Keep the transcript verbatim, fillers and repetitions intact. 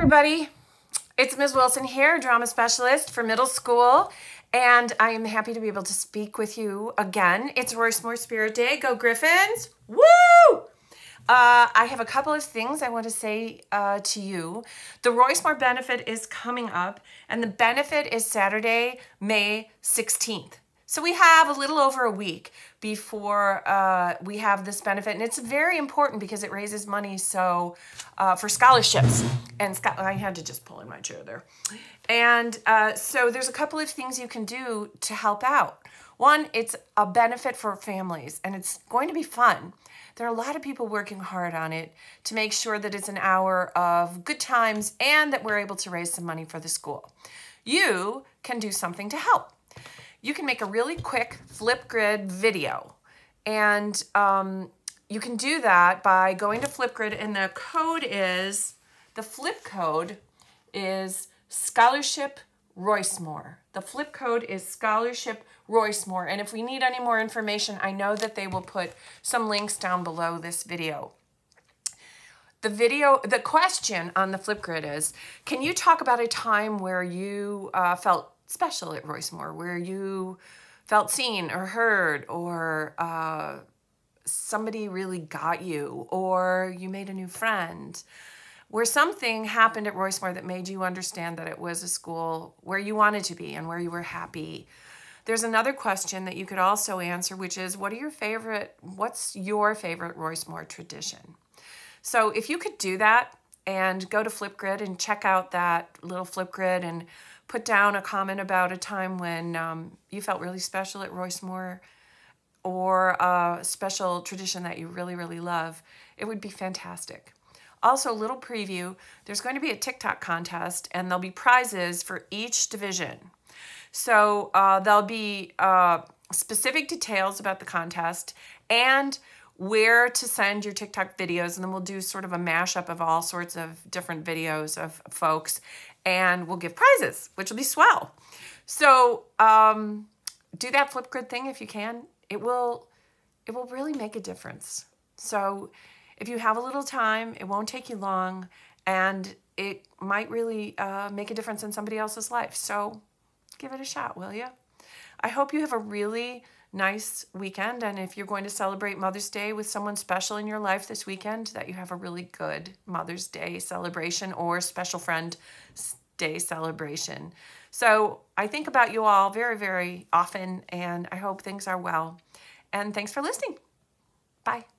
everybody. It's Miz Wilson here, drama specialist for middle school, and I am happy to be able to speak with you again. It's Roysemore Spirit Day. Go Griffins! Woo! Uh, I have a couple of things I want to say uh, to you. The Roysemore benefit is coming up, and the benefit is Saturday, May sixteenth. So we have a little over a week before uh, we have this benefit, and it's very important because it raises money so uh, for scholarships. And scho I had to just pull in my chair there. And uh, so there's a couple of things you can do to help out. One, it's a benefit for families, and it's going to be fun. There are a lot of people working hard on it to make sure that it's an hour of good times and that we're able to raise some money for the school. You can do something to help. You can make a really quick Flipgrid video, and um, you can do that by going to Flipgrid, and the code is, the flip code is Scholarship Roysemore. The flip code is Scholarship Roysemore, and if we need any more information, I know that they will put some links down below this video. The video, the question on the Flipgrid is, can you talk about a time where you uh, felt special at Roysemore, where you felt seen or heard, or uh, somebody really got you, or you made a new friend, where something happened at Roysemore that made you understand that it was a school where you wanted to be and where you were happy. There's another question that you could also answer, which is, what are your favorite, what's your favorite Roysemore tradition? So if you could do that and go to Flipgrid and check out that little Flipgrid and put down a comment about a time when um, you felt really special at Roysemore, or a special tradition that you really, really love, it would be fantastic. Also, a little preview, there's going to be a TikTok contest, and there'll be prizes for each division. So uh, there'll be uh, specific details about the contest and where to send your TikTok videos, and then we'll do sort of a mashup of all sorts of different videos of folks, and we'll give prizes, which will be swell. So um, do that Flipgrid thing if you can. It will, it will really make a difference. So if you have a little time, it won't take you long, and it might really uh, make a difference in somebody else's life. So give it a shot, will you? I hope you have a really nice weekend, and if you're going to celebrate Mother's Day with someone special in your life this weekend, that you have a really good Mother's Day celebration or special friend day celebration. So I think about you all very, very often, and I hope things are well. And thanks for listening. Bye.